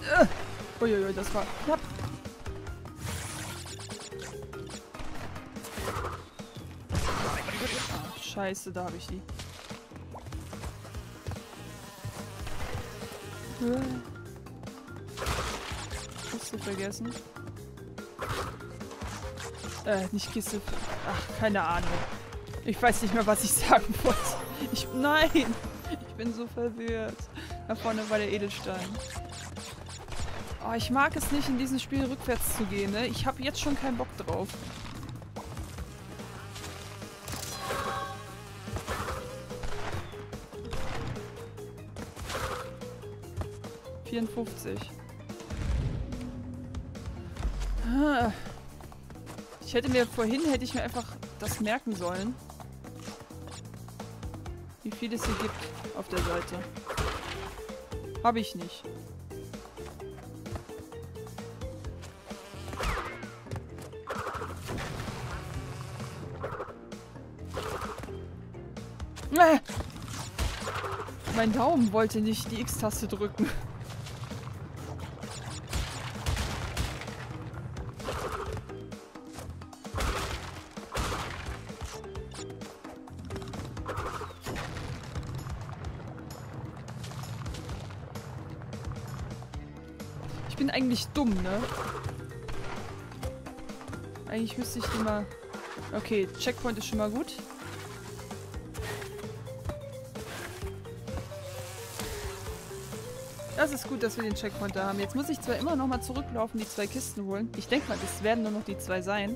Uiuiui, das war knapp. Ah, scheiße, da habe ich die. Kiste vergessen. Nicht Kiste. Ach, keine Ahnung. Ich weiß nicht mehr, was ich sagen wollte. Nein! Ich bin so verwirrt. Da vorne war der Edelstein. Oh, ich mag es nicht, in diesem Spiel rückwärts zu gehen, ne? Ich habe jetzt schon keinen Bock drauf. Hätte ich mir einfach das merken sollen. Wie viel es hier gibt auf der Seite. Habe ich nicht. Mein Daumen wollte nicht die X-Taste drücken. Ich bin eigentlich dumm, ne? Eigentlich müsste ich die mal... Okay, Checkpoint ist schon mal gut. Das ist gut, dass wir den Checkpoint da haben. Jetzt muss ich zwar immer noch mal zurücklaufen, die 2 Kisten holen. Ich denke mal, das werden nur noch die 2 sein.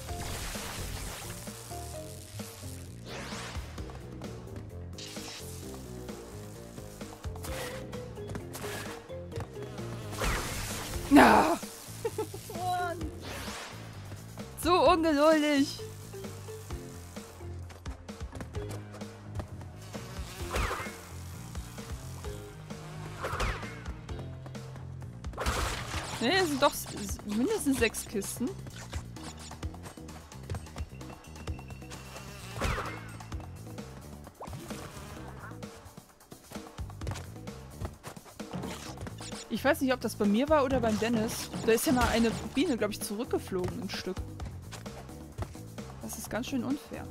Ja! Mann. So ungeduldig! Ne, es sind doch mindestens 6 Kisten. Ich weiß nicht, ob das bei mir war oder beim Dennis. Da ist ja mal eine Biene, glaube ich, zurückgeflogen, ein Stück. Das ist ganz schön unfair.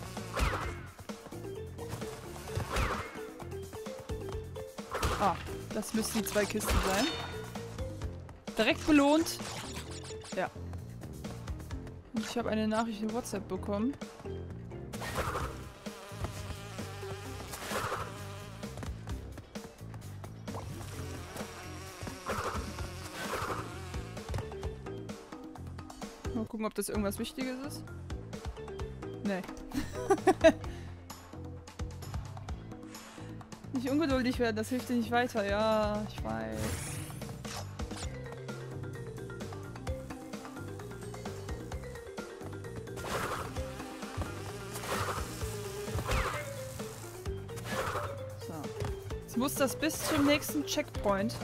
Ah, das müssten die 2 Kisten sein. Direkt belohnt. Ja. Und ich habe eine Nachricht in WhatsApp bekommen. Mal gucken, ob das irgendwas Wichtiges ist. Nee. Nicht ungeduldig werden, das hilft dir nicht weiter. Ja, ich weiß. Muss das bis zum nächsten Checkpoint.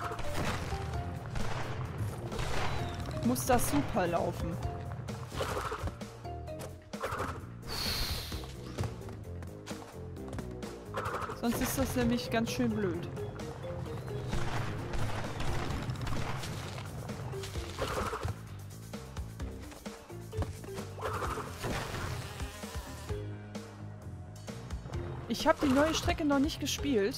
Muss das super laufen. Sonst ist das nämlich ganz schön blöd. Ich habe die neue Strecke noch nicht gespielt.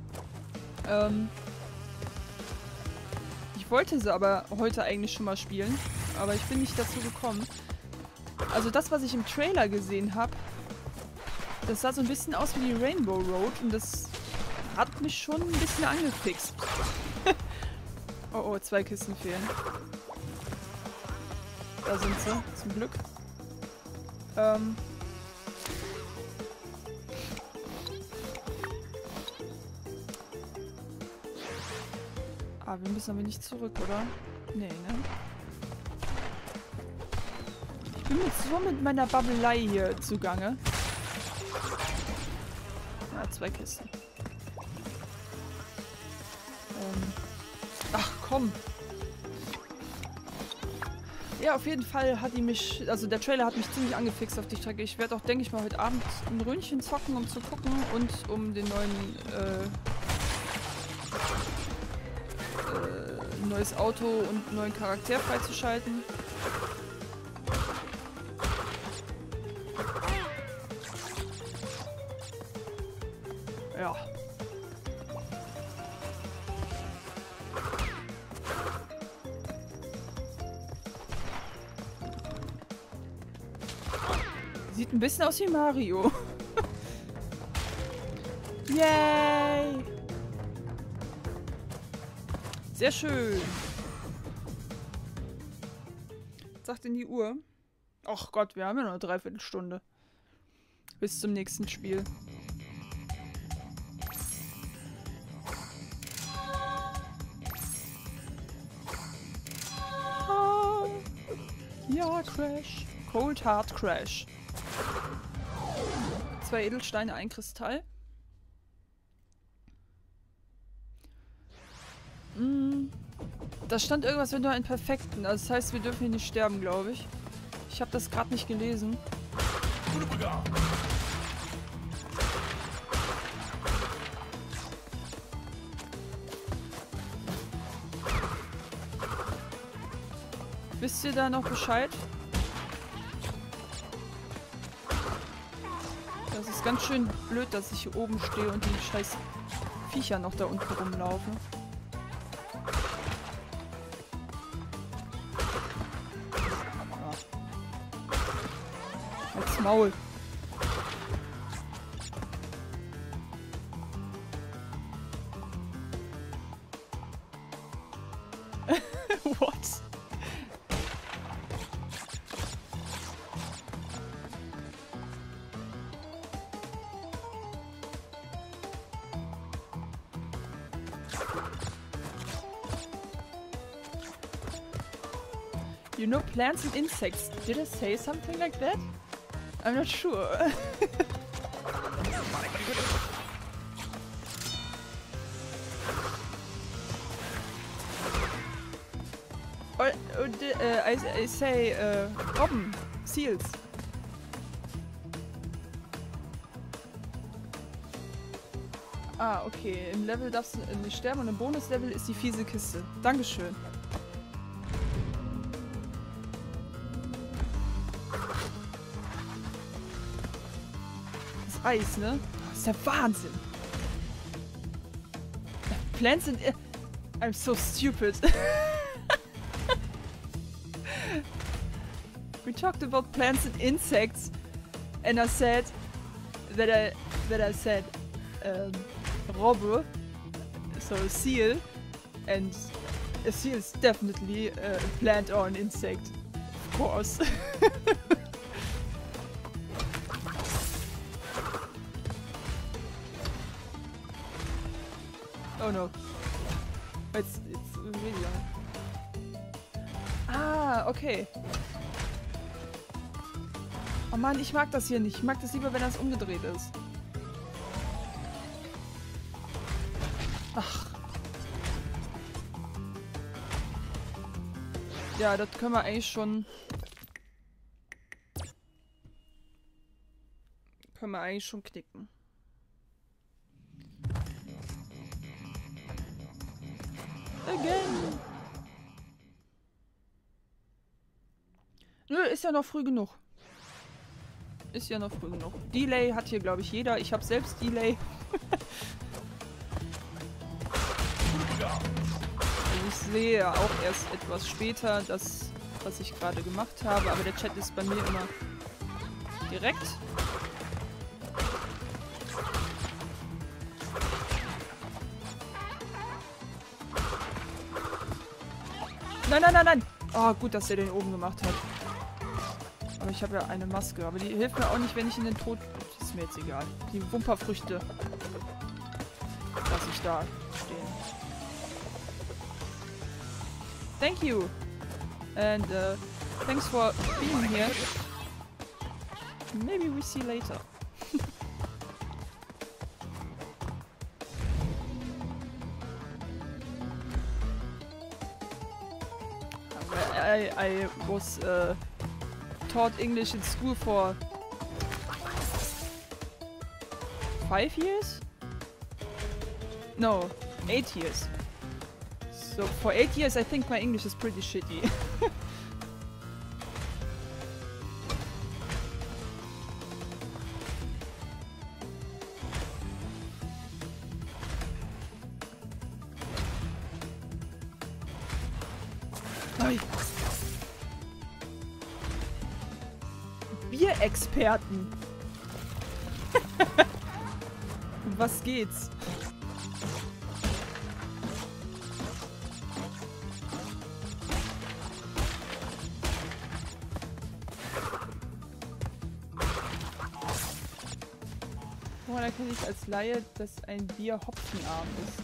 Ich wollte sie aber heute eigentlich schon mal spielen, aber ich bin nicht dazu gekommen. Also das, was ich im Trailer gesehen habe, das sah so ein bisschen aus wie die Rainbow Road und das hat mich schon ein bisschen angefixt. Oh oh, 2 Kisten fehlen. Da sind sie, zum Glück. Ah, wir müssen aber nicht zurück, oder? Nee, ne? Ich bin jetzt so mit meiner Babbelei hier zugange. Ja, 2 Kisten. Ach, komm! Ja, auf jeden Fall hat die mich... Also der Trailer hat mich ziemlich angefixt auf die Strecke. Ich werde auch, denke ich mal, heute Abend ein Ründchen zocken, um zu gucken und um den neuen... ein neues Auto und einen neuen Charakter freizuschalten. Ja. Sieht ein bisschen aus wie Mario. Yay! Sehr schön. Was sagt denn die Uhr? Ach Gott, wir haben ja noch eine Dreiviertelstunde. Bis zum nächsten Spiel. Ja, Crash. Cold Hard Crash. 2 Edelsteine, 1 Kristall. Da stand irgendwas mit nur einen perfekten. Also das heißt, wir dürfen hier nicht sterben, glaube ich. Ich habe das gerade nicht gelesen. Wisst ihr da noch Bescheid? Das ist ganz schön blöd, dass ich hier oben stehe und die scheiß Viecher noch da unten rumlaufen. Als Maul. What? You know plants and insects. Did I say something like that? I'm not sure. I say Robben, Seals. Ah, okay. Im Level darfst du nicht sterben und im Bonuslevel ist die fiese Kiste. Dankeschön. Das Eis, ne? Das ist der Wahnsinn. Plants and... I'm so stupid. We talked about plants and insects, and I said that I said Robbe, so a seal, and a seal is definitely a plant or an insect, of course. Oh no, it's really young. Ah, okay. Oh Mann, ich mag das hier nicht. Ich mag das lieber, wenn das umgedreht ist. Ach. Ja, das können wir eigentlich schon... knicken. Again. Nö, ist ja noch früh genug. Ist ja noch früh genug. Delay hat hier, glaube ich, jeder. Ich habe selbst Delay. Also ich sehe auch erst etwas später das, was ich gerade gemacht habe, aber der Chat ist bei mir immer direkt. Nein, nein, nein, nein! Oh, gut, dass der den oben gemacht hat. Aber ich habe ja eine Maske. Aber die hilft mir auch nicht, wenn ich in den Tod... Ist mir jetzt egal. Die Wumperfrüchte lasse ich da stehen. Thank you! And thanks for being here. Maybe we see later. I was taught English in school for 5 years? No, 8 years. So, for 8 years I think my English is pretty shitty. Oi. Bierexperten. Um was geht's? Woran erkenne ich als Laie, dass ein Bier hopfenarm ist?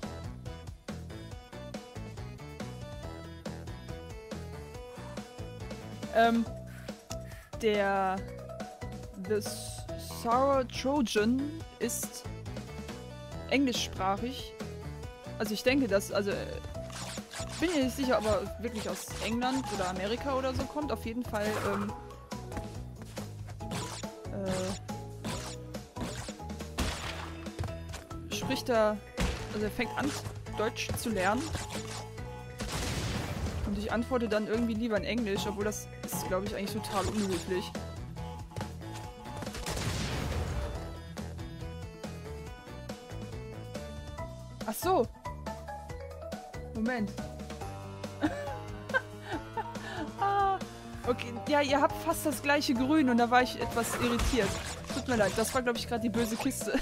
The Sour Trojan ist englischsprachig. Also ich denke, dass, also bin mir nicht sicher, ob er wirklich aus England oder Amerika oder so kommt. Auf jeden Fall, spricht er, also er fängt an, Deutsch zu lernen. Und ich antworte dann irgendwie lieber in Englisch, obwohl das ist, glaube ich, eigentlich total unhöflich. Ach so. Moment. Ah, okay, ja, ihr habt fast das gleiche Grün und da war ich etwas irritiert. Tut mir leid, das war, glaube ich, gerade die böse Kiste.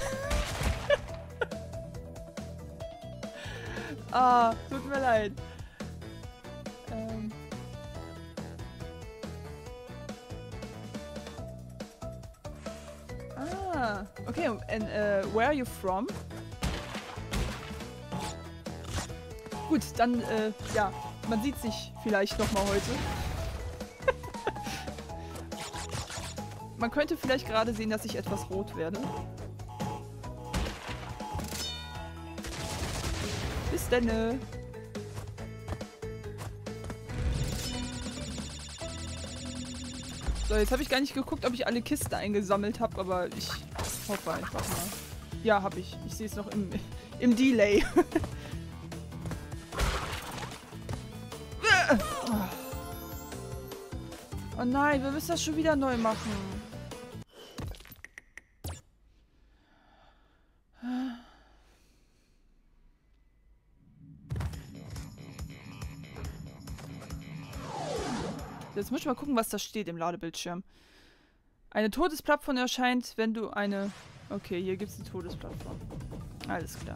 Ah, tut mir leid. Ah, okay, and where are you from? Gut, dann, ja, man sieht sich vielleicht nochmal heute. Man könnte vielleicht gerade sehen, dass ich etwas rot werde. Bis denne. So, jetzt habe ich gar nicht geguckt, ob ich alle Kisten eingesammelt habe, aber ich hoffe einfach mal. Ja, habe ich. Ich sehe es noch im Delay. Oh nein, wir müssen das schon wieder neu machen. Jetzt muss ich mal gucken, was da steht im Ladebildschirm. Eine Todesplattform erscheint, wenn du eine... Okay, hier gibt es eine Todesplattform. Alles klar.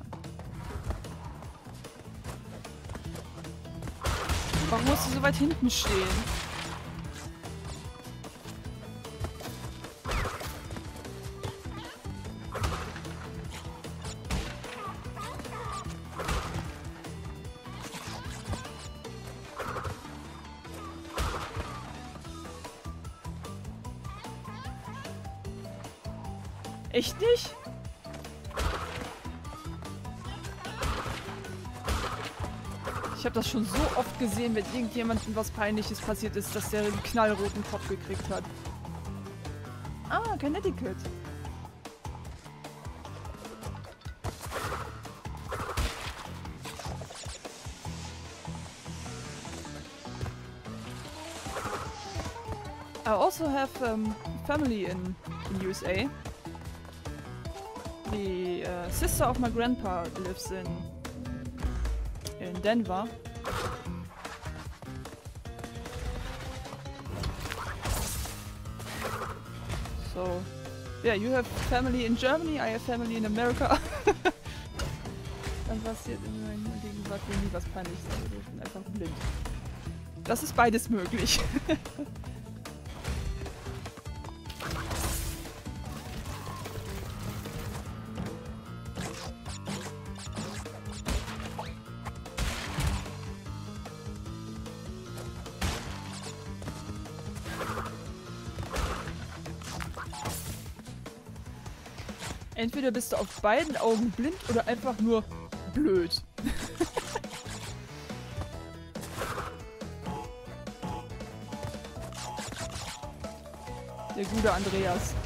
Warum musst du so weit hinten stehen? Echt nicht? Ich habe das schon so oft gesehen, wenn irgendjemandem was Peinliches passiert ist, dass der einen knallroten Kopf gekriegt hat. Ah, Connecticut. I also have family in USA. The sister of my grandpa lives in Denver. So, yeah, you have family in Germany, I have family in America. Dann passiert in meiner Gegenwart mir nie was Peinliches, also ich bin einfach blind. Das ist beides möglich. Entweder bist du auf beiden Augen blind oder einfach nur blöd. Der gute Andreas.